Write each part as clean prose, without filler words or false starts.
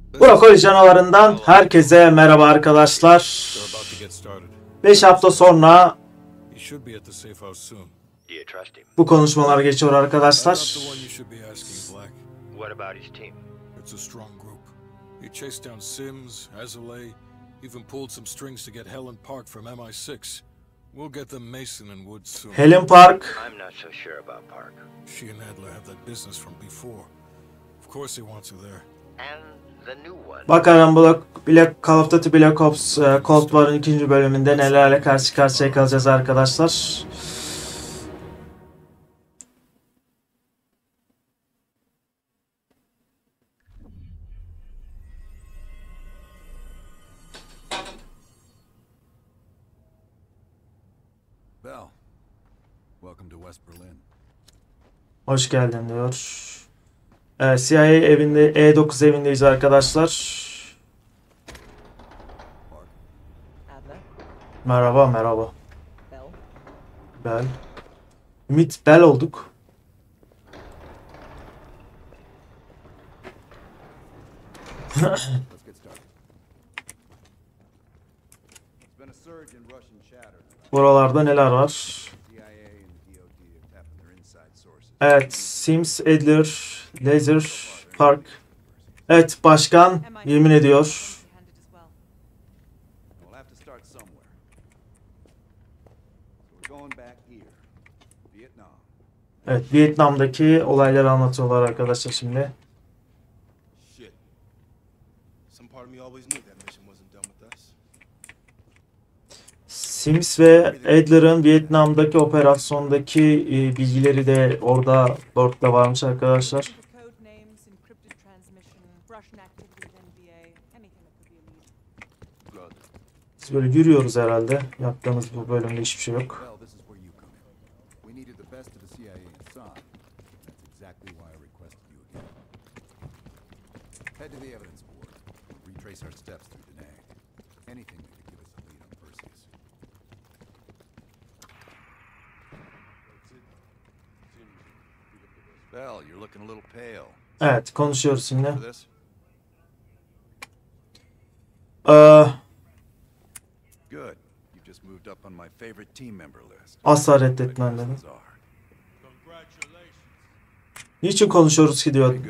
Brokoli canavarından herkese merhaba arkadaşlar. 5 hafta sonra bu konuşmalar geçiyor arkadaşlar. Helen Park. Bakalım Call of Duty Black Ops Cold War'ın 2. bölümünde nelerle karşı karşıya kalacağız arkadaşlar. Hoş geldin diyor. CIA evinde, E9 evindeyiz arkadaşlar. Merhaba, merhaba. Bell. Ümit Bell olduk. Buralarda neler var? Evet, Sims, Adler, Laser, Park. Evet, başkan yemin ediyor. Evet, Vietnam'daki olayları anlatıyorlar arkadaşlar şimdi. Sims ve Adler'ın Vietnam'daki operasyondaki bilgileri de orada board'da varmış arkadaşlar. Biz böyle yürüyoruz herhalde. Yaptığımız bu bölümde hiçbir şey yok. Evet, konuşuyoruz şimdi. Asla reddetmem dedim. Niçin konuşuyoruz ki diyor.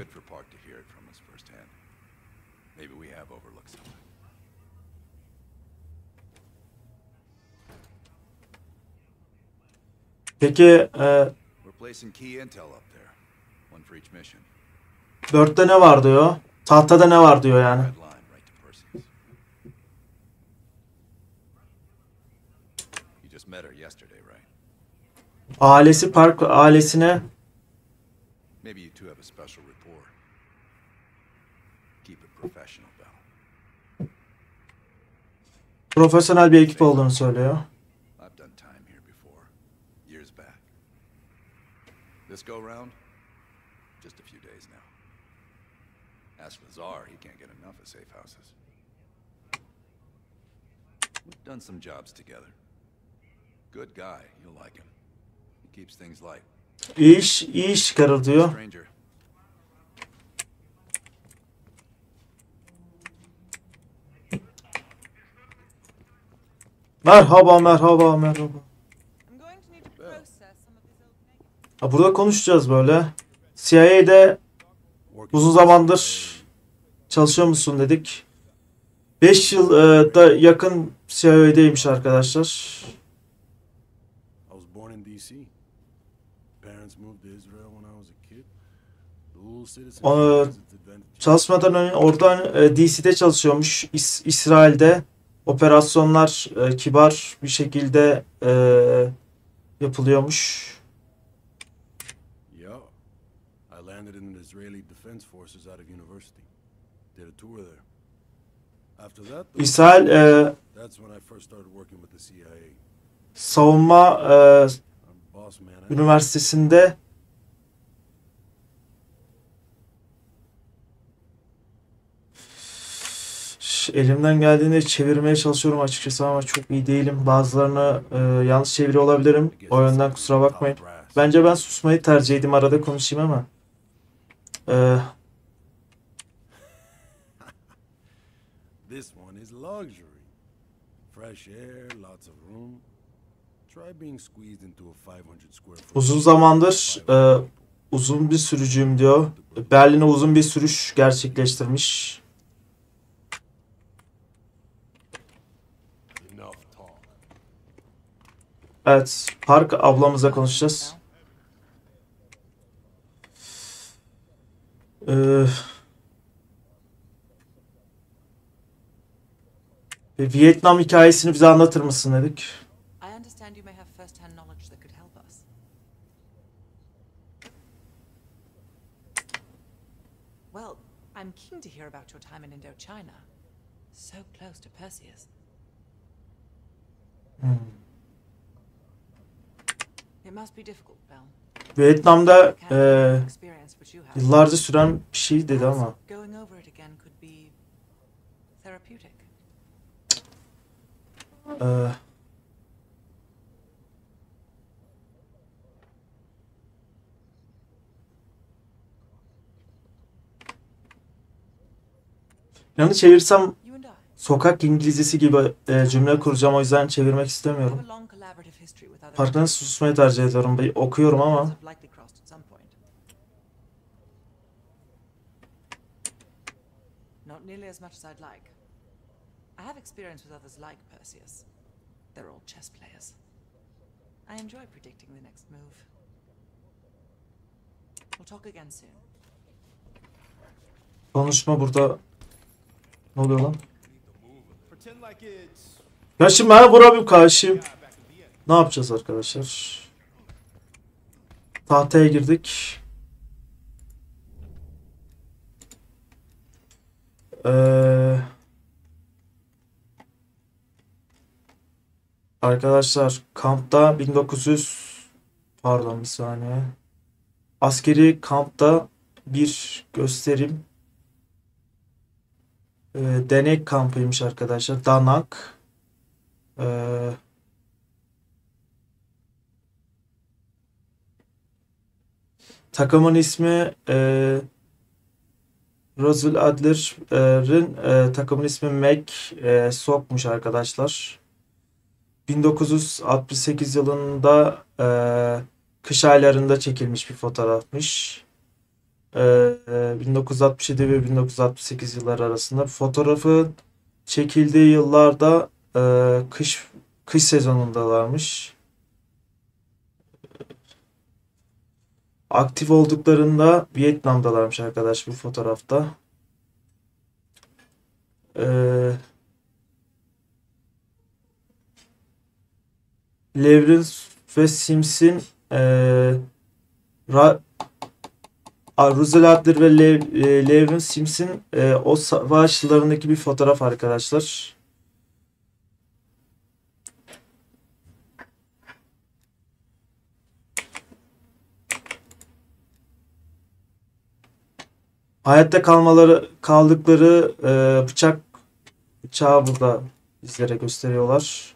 Peki Bird'de ne var diyor. Tahtada ne var diyor yani. Ailesi Park ailesine profesyonel bir ekip olduğunu söylüyor. Done some jobs together. Good guy, you'll like him. He keeps things light. İyi iş çıkarır diyor. Merhaba, merhaba, merhaba. Burada konuşacağız böyle. CIA'de uzun zamandır çalışıyor musun dedik. 5 yıl da yakın CIA'deymiş arkadaşlar. Çalışmadan önce oradan DC'de çalışıyormuş. İsrail'de operasyonlar kibar bir şekilde yapılıyormuş. İsrail savunma üniversitesinde elimden geldiğinde çevirmeye çalışıyorum açıkçası ama çok iyi değilim. Bazılarını yanlış çeviriyor olabilirim. O yönden kusura bakmayın. Bence ben susmayı tercih edeyim. Arada konuşayım ama. This one is luxury. Fresh air, lots of room. Try being squeezed into a 500 square foot. Uzun zamandır uzun bir sürücüyüm diyor. Berlin'e uzun bir sürüş gerçekleştirmiş. Enough talk. Evet, Park ablamızla konuşacağız. Vietnam hikayesini bize anlatır mısın dedik. I understand you may have first-hand knowledge that could help us. Well, I'm keen to hear about your time in Indochina. So close to Perseus. It must be difficult, Bell. Vietnam'da Can't have experience which you have. yıllarca süren bir şey dedi ama. Going over it again could be therapeutic. Ee, Yani çevirsem You and I sokak İngilizcesi gibi cümle kuracağım, o yüzden çevirmek have istemiyorum. a long collaborative history with other Farkında susmayı tercih ediyorum. Okuyorum ama have likely crossed at some point. Not nearly as much as I'd like. I have experience with others like Perseus. They're all chess players. I enjoy predicting the next move. We'll talk again soon. konuşma burada. Ne oluyor lan? Pretend like it's Ya şimdi ben buna bir karşıyım. Ne yapacağız arkadaşlar? Tahtaya girdik. Arkadaşlar kampta 1900 pardon bir saniye. Askeri kampta bir gösterim. Deney kampıymış arkadaşlar. Danak. Takımın ismi Roswell Adler'ın takımın ismi Mac Sokmuş arkadaşlar. 1968 yılında kış aylarında çekilmiş bir fotoğrafmış. 1967 ve 1968 yılları arasında fotoğrafın çekildiği yıllarda kış sezonundalarmış. Aktif olduklarında Vietnam'dalarmış arkadaş bu fotoğrafta. Levrin ve Sims'in Russell Adler ve Levrin Sims'in o savaşlarındaki bir fotoğraf arkadaşlar. Hayatta kaldıkları bıçağı burada bizlere gösteriyorlar.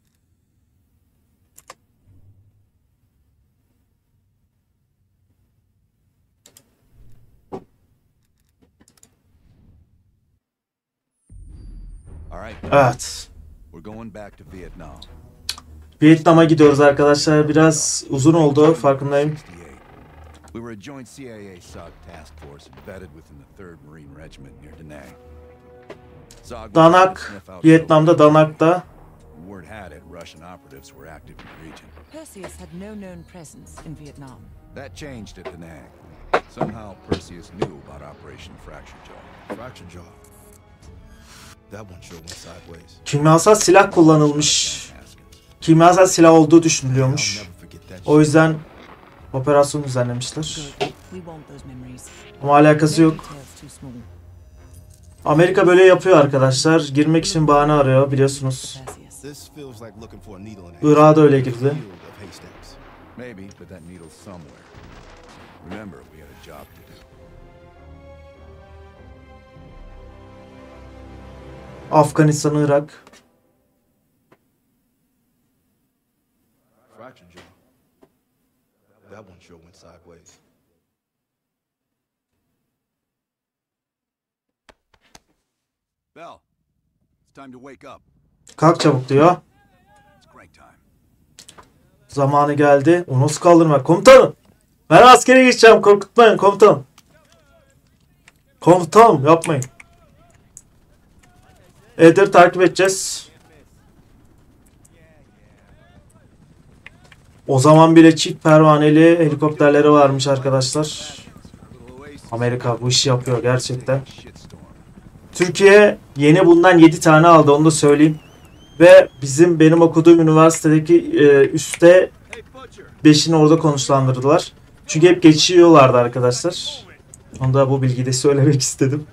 All right, Evet. we're going back to Vietnam. Vietnam'a gidiyoruz arkadaşlar. Biraz uzun oldu, farkındayım. We were a joint CIA-SOG task force embedded within the 3rd Marine Regiment near Da Nang. SOG was Danak, to sniff out Vietnam'da Danak'ta. word had it Russian operatives were active in the region. Perseus had no known presence in Vietnam. That changed at Da Nang. Somehow Perseus knew about Operation Fracture Jaw. fracture jaw. That one sure went sideways. Kimyasal silah kullanılmış. Kimyasal silah olduğu I'll düşünülüyormuş. never forget that O shit. yüzden operasyon düzenlemişler. Good. We want those memories. Ama alakası No yok. details too small. Amerika böyle yapıyor arkadaşlar. Girmek için bahane arıyor biliyorsunuz. Perseus. This feels like looking for a needle in a Irak'a da öyle haystack. girdi. Field of haystacks. Maybe, but that needle's somewhere. Remember, we had a job to do. Afganistan, Irak. Fracture jaw. That one sure went sideways. Bell, Time to wake up. Kalk çabuk diyor. It's crank time. Zamanı geldi. O nasıl kaldırma? Komutanım. Ben askere geçeceğim. Korkutmayın komutanım. Komutanım yapmayın. Eder takip edeceğiz. O zaman bile çift pervaneli helikopterleri varmış arkadaşlar. Amerika bu işi yapıyor gerçekten. Türkiye yeni bundan 7 tane aldı, onu da söyleyeyim. Ve benim okuduğum üniversitedeki üstte 5'ini orada konuşlandırdılar. Çünkü hep geçiyorlardı arkadaşlar. Onu da bu bilgiyi de söylemek istedim.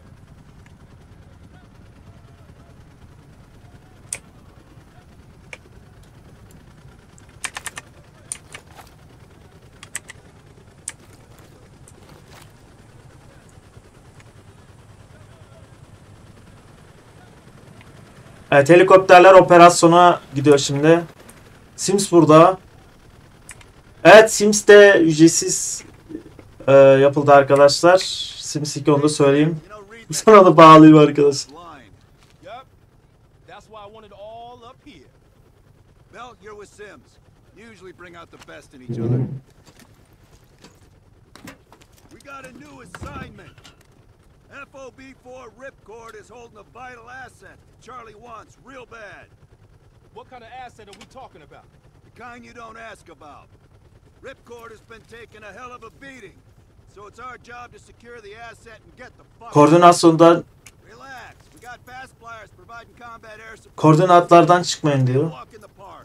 Evet, helikopterler operasyona gidiyor şimdi. Sims burada. Evet, Sims de ücretsiz yapıldı arkadaşlar. Sims 2 onu da söyleyeyim. Sana da bağlayayım arkadaşlar. Yup. That's why I want it all up here. Belt, you're with Sims. You usually bring out the best in each other. We got a new assignment. FOB4 Ripcord is holding a vital asset that Charlie wants real bad. What kind of asset are we talking about? The kind you don't ask about. Ripcord has been taking a hell of a beating. So it's our job to secure the asset and get the fuck Koordinasyondan Relax. We got fast flyers providing combat air support. koordinatlardan çıkmayın diyor. Walk in the park.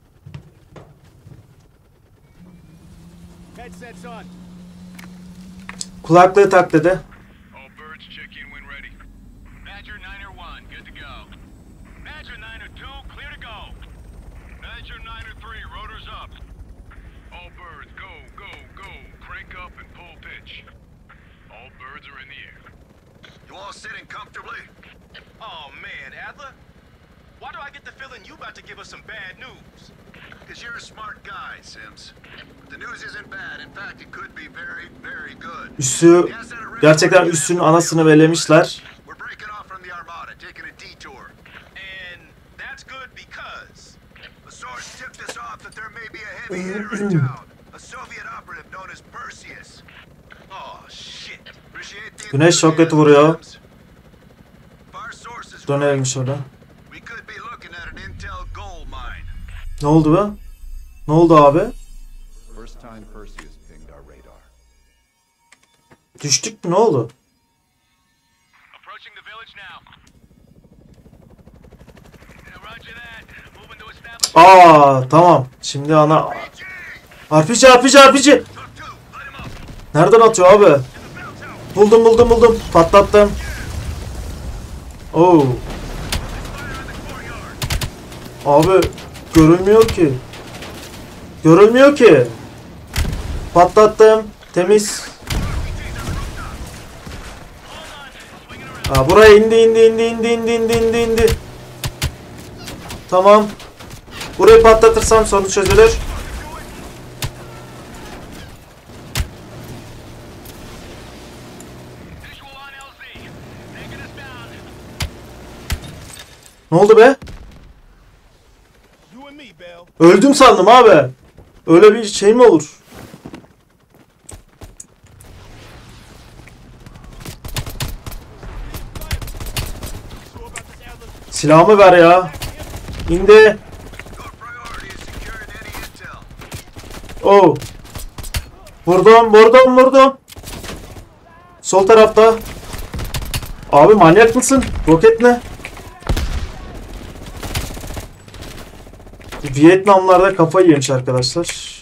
Headsets on. Kulaklığı tak dedi. All birds check in when ready. Badger 9-1, good to go. Badger 9-2, clear to go. Badger 9-3, rotors up. All birds, go, go, go. Crank up and pull pitch. All birds are in the air. You all sitting comfortably? Oh man, Adler. Why do I get the feeling you about to give us some bad news? Because you're a smart guy, Sims. The news isn't bad. In fact, it could be very, very good. Üssü gerçekten üssün anasını bellemişler. We're breaking off from the Armada, taking a detour. And that's good because A source tipped us off that there may be a heavy hitter in town. A Soviet operative known as Perseus. oh shit. Appreciate the Güneş roket enthusiasm, vuruyor. Sims. Our sources Dönelim şöyle. we could be looking at an intel gold mine. Ne oldu be? Ne oldu abi? First time Perseus pinged our radar. Düştük mü? Ne oldu? Approaching the village now. Roger that. Moving to establish. Tamam. Şimdi ana... RPG. Nereden atıyor abi? Buldum. Patlattım. Oo. Abi görülmüyor ki. Patlattım. Temiz. Buraya indi. Tamam. Burayı patlatırsam sorun çözülür. Visual on LZ. Taking us down. Ne oldu be? You and me, Bell. Öldüm sandım abi. Öyle bir şey mi olur? Sure about this, Adler? Silahımı ver ya. İndi. Your priority is securing any intel. Vurdum. Sol tarafta. Abi manyak mısın? Roket ne? Vietnamlarda kafayı yemiş arkadaşlar.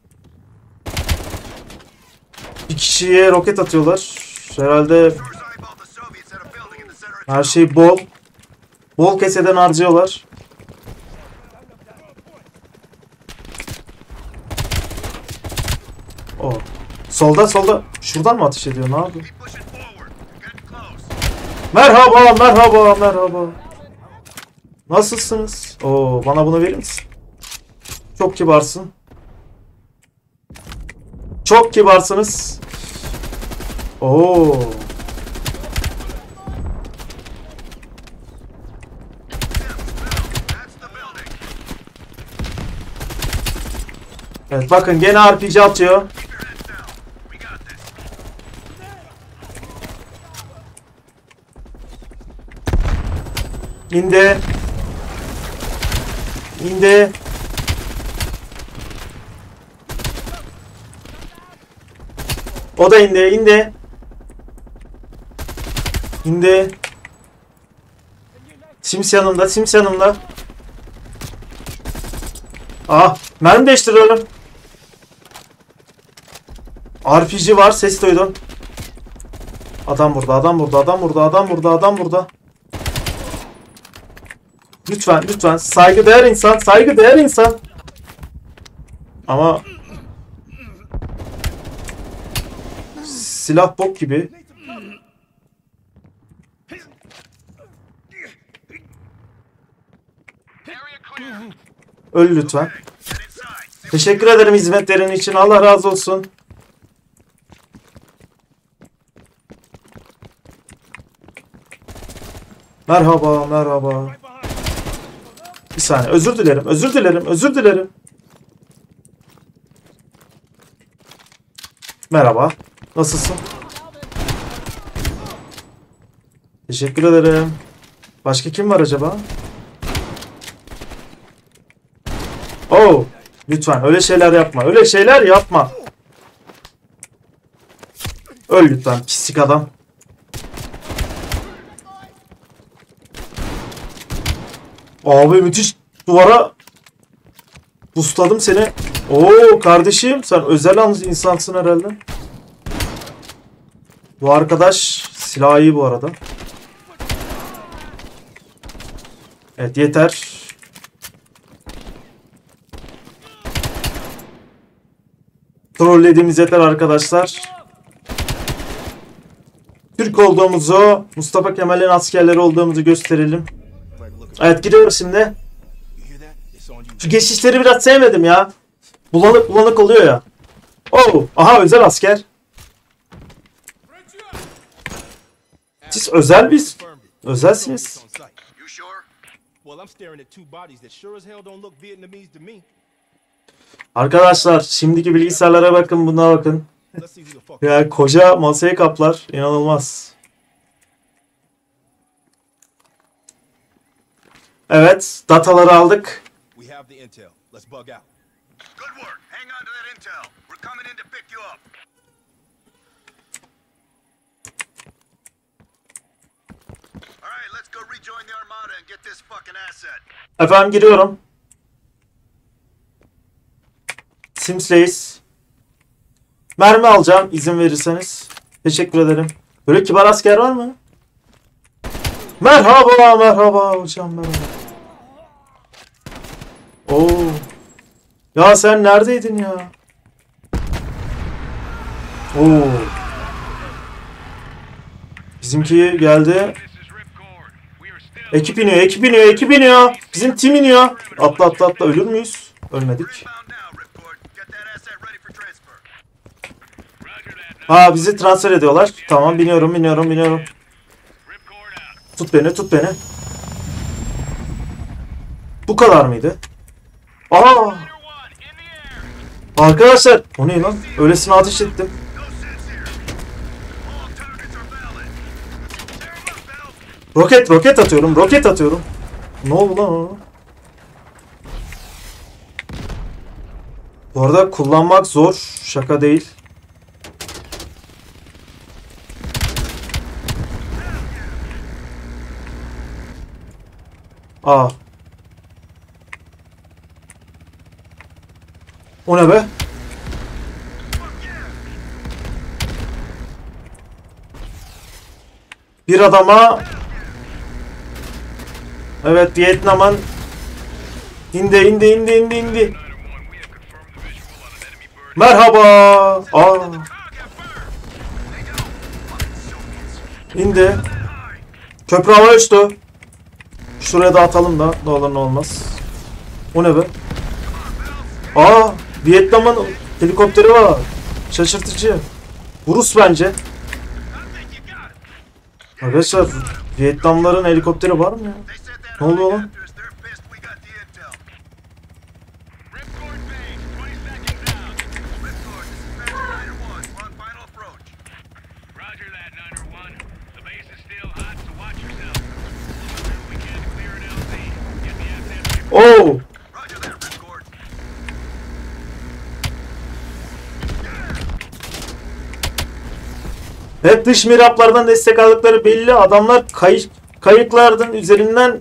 Bir kişiye roket atıyorlar. Herhalde Source eyeballed the Soviets at a building in the center of her şey bol. Bol keseden harcıyorlar. Solda. Şuradan mı ateş ediyor? Ne yapıyor? Keep pushing forward. Getting close. Merhaba. Nasılsınız? Bana bunu verir misin? Çok kibarsın. Çok kibarsınız. Evet bakın gene RPG atıyor. İndi. İndi. O da indi, indi. İndi. Sims yanımda, Sims yanımda. Ah, mermi değiştiriyorum. RPG var, ses duydum. Adam burada, adam burada, adam burada, adam burada, adam burada. Lütfen, lütfen. Saygıdeğer insan, saygıdeğer insan. Ama silah bok gibi. Öl lütfen. Teşekkür ederim hizmetlerin için. Allah razı olsun. Merhaba, merhaba. Bir saniye. Özür dilerim, özür dilerim, özür dilerim. Merhaba. Nasılsın? Teşekkür ederim. Başka kim var acaba? Oh, lütfen öyle şeyler yapma. Öyle şeyler yapma. Öl lütfen pislik adam. Abi müthiş duvara busladım seni. Oo kardeşim sen özel insansın herhalde. Bu arkadaş silahı iyi bu arada. Evet yeter. Trollediğimiz yeter arkadaşlar. Türk olduğumuzu, Mustafa Kemal'in askerleri olduğumuzu gösterelim. Evet gidiyoruz şimdi. Şu geçişleri biraz sevmedim ya. Bulanık bulanık oluyor ya. Oh, aha özel asker. Siz özel bir özelsiniz. You sure? Well, I'm staring at two bodies that sure as hell don't look Vietnamese to me. Arkadaşlar şimdiki bilgisayarlara bakın, buna bakın. Let's see who the fuck. Ya koca masayı kaplar. İnanılmaz. Evet, dataları aldık. We have the intel. Let's bug out. Good work. Hang on to that intel. We're coming in to pick you up. All right, let's go rejoin the Armada and get this fucking asset. Efendim giriyorum. Sims Reis. Mermi alacağım izin verirseniz. Teşekkür ederim. Böyle kibar asker var mı? Merhaba, merhaba hocam, merhaba. Oo. Ya sen neredeydin ya? Oo. Bizimki geldi. Ekip iniyor, ekip iniyor, ekip iniyor. Bizim tim iniyor. Atla atla atla, ölür müyüz? Ölmedik. Inbound now, Ripcord. Get that asset ready for transfer. Ha bizi transfer ediyorlar. Tamam biniyorum, biniyorum, biniyorum. Tut beni, tut beni. Bu kadar mıydı? Aa! Arkadaşlar, o ne lan? Öylesine ateş ettim. No sense here. All targets are valid. Tear 'em up, Bell. Roket atıyorum, roket atıyorum. Ne oldu lan o? Bu arada kullanmak zor, şaka değil. Aa. O ne be? Bir adama evet Vietnam'ın indi. Merhaba. Aa. İndi. Köprü hava uçtu. Şuraya da atalım da ne olur ne olmaz. O ne be? Aa, Vietnam'ın helikopteri var. Şaşırtıcı. Bu Rus bence. Arkadaşlar Vietnamların helikopteri var mı ya? They said that Ne oluyor lan? helicopters, they're pissed we got the intel. Ripcord base, 20 seconds Hep dış mihraplardan destek aldıkları belli. Adamlar kayıklardan üzerinden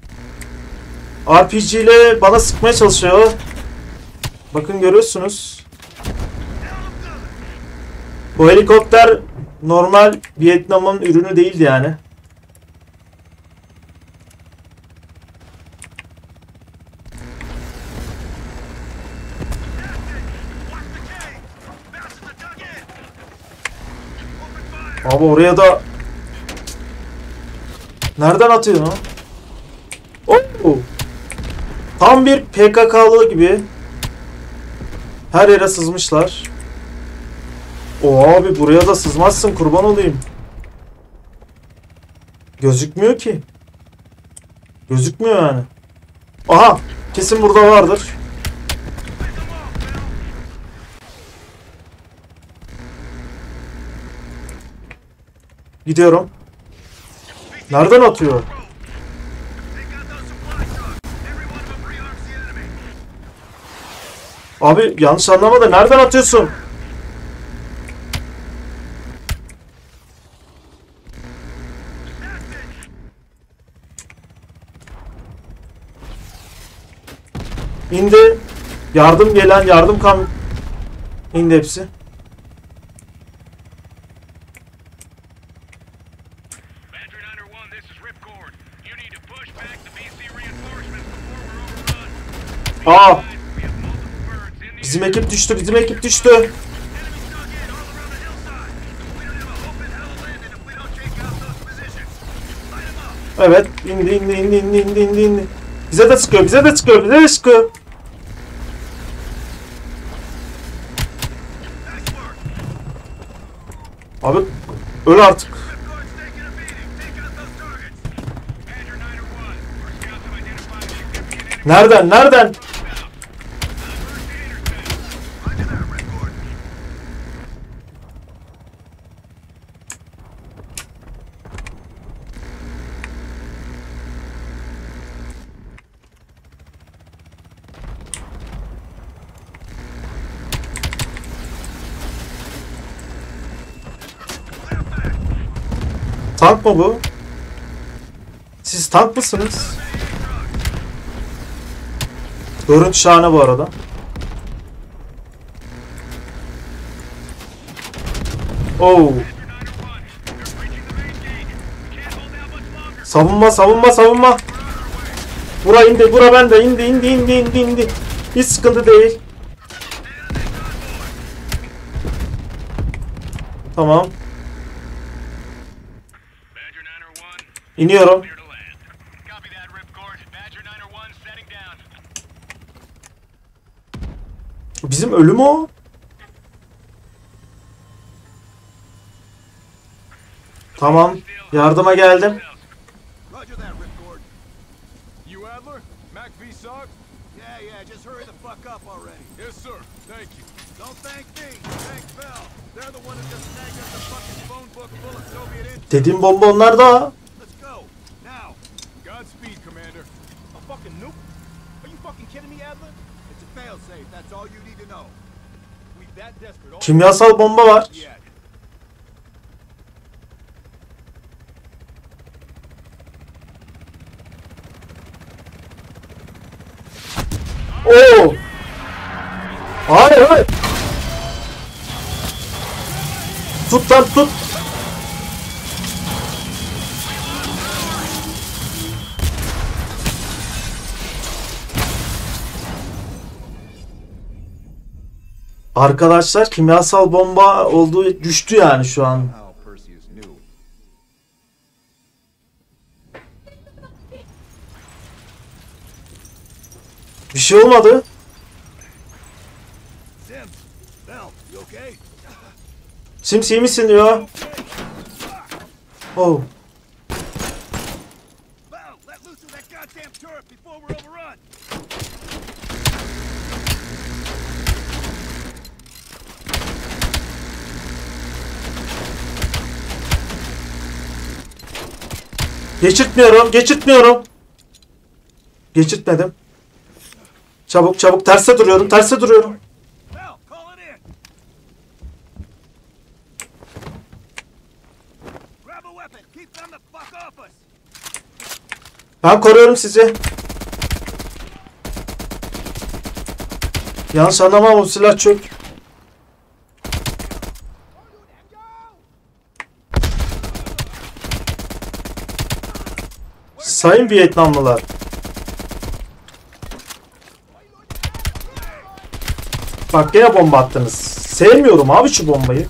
RPG ile bana sıkmaya çalışıyor. Bakın görüyorsunuz. Bu helikopter normal Vietnam'ın ürünü değildi yani. Abi oraya da nereden atıyor lan? Oo! Tam bir PKK'lı gibi. Her yere sızmışlar. O abi buraya da sızmazsın, kurban olayım. Gözükmüyor ki. Gözükmüyor yani. Aha! Kesin burada vardır. Gidiyorum. Nereden atıyor? Abi yanlış anlama da nereden atıyorsun? İndi. Yardım gelen yardım indi hepsi. Aa! Bizim ekip düştü, bizim ekip düştü. Evet, indi. Bize de sıkıyor, bize de sıkıyor, bize de sıkıyor. Abi, öl artık. Nereden, nereden? Tank mı bu? Siz tank mısınız? Görüntü şahane bu arada. Oo. Savunma, savunma, savunma. Bura indi, bura bende. İndi. Hiç sıkıntı değil. Tamam. İniyorum. Bizim ölüm o. Tamam. Yardıma geldim. Roger that, Ripcord. You Adler? Mac V SOG? Yeah, just hurry the fuck up already. Yes, sir. Thank you. Don't thank me. Thank Bell. They're the one who just snagged us a fucking phone book full of Soviet intel. Dediğim bomba onlarda. Let's go. Now. Godspeed, Commander. A fucking nuke? Are you fucking kidding me, Adler? It's a failsafe. That's all you need to know. We that desperate. Kimyasal bomba var. Yeah. Oo. Hayır. Tut lan tut. Arkadaşlar kimyasal bomba olduğu düştü yani şu an. How Perseus knew. Bir şey olmadı. Sims. Bell, you okay? Sims iyi misin diyor. Oh. Bell, let loose of that goddamn turret before we're overrun. Geçirtmiyorum. Geçirtmedim. Çabuk terse duruyorum. Bell, call it in. Ben koruyorum sizi. Yanlış anlamam, o silah çök. Sayın Vietnamlılar. Bak gene bomba attınız. Sevmiyorum abi şu bombayı.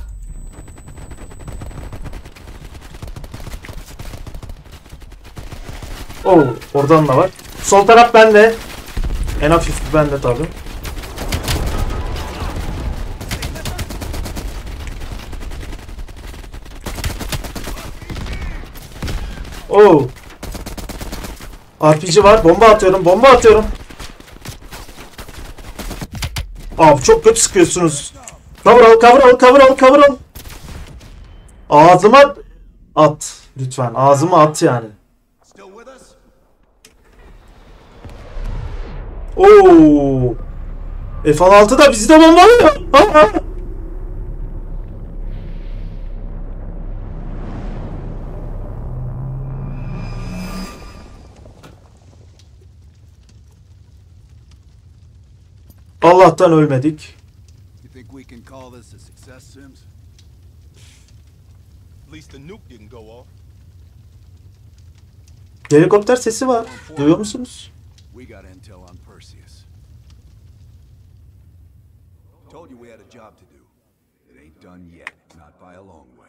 Oo, oradan da var. Sol taraf bende. En hafif bende tabii. Oo. RPG var. Bomba atıyorum. Bomba atıyorum. Abi çok kötü sıkıyorsunuz. Cover al, cover al, cover al, cover al. Ağzıma at. Lütfen. Ağzıma at yani. Still with us? Oo. F-16 da bizi de bombalıyor. Aa! Allah'tan ölmedik. You think we can call this a success, Sims? At least the nuke didn't go off. Helikopter sesi var. Duyuyor musunuz? We got intel on Perseus. Told you we had a job to do. It ain't done yet, not by a long way.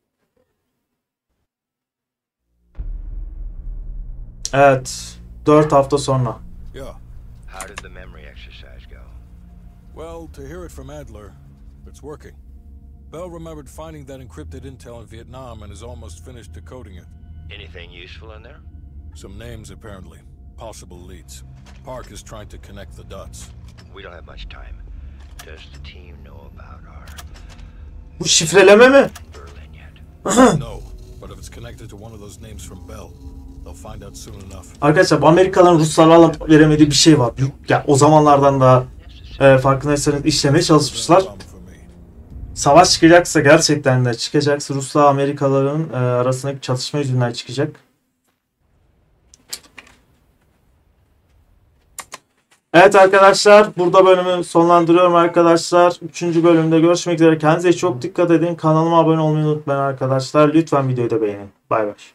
Evet. 4 hafta sonra. Yeah. How did the memory exercise go? Well, to hear it from Adler, it's working. Bell remembered finding that encrypted intel in Vietnam and is almost finished decoding it. Anything useful in there? Some names, apparently. Possible leads. Park is trying to connect the dots. We don't have much time. Does the team know about our Bu şifreleme mi? Berlin yet? No, but if it's connected to one of those names from Bell, they'll find out soon enough. Arkadaşlar bu Amerikalıların Ruslarla alıp veremediği bir şey var. Ya, o zamanlardan da farkındaysanız işlemeye çalışmışlar. Savaş çıkacaksa, gerçekten de çıkacaksa Rusla Amerikalıların arasındaki çatışma yüzünden çıkacak. Evet arkadaşlar, burada bölümü sonlandırıyorum arkadaşlar. 3. bölümde görüşmek üzere. Kendinize çok dikkat edin. Kanalıma abone olmayı unutmayın arkadaşlar. Lütfen videoyu da beğenin. Bay bay.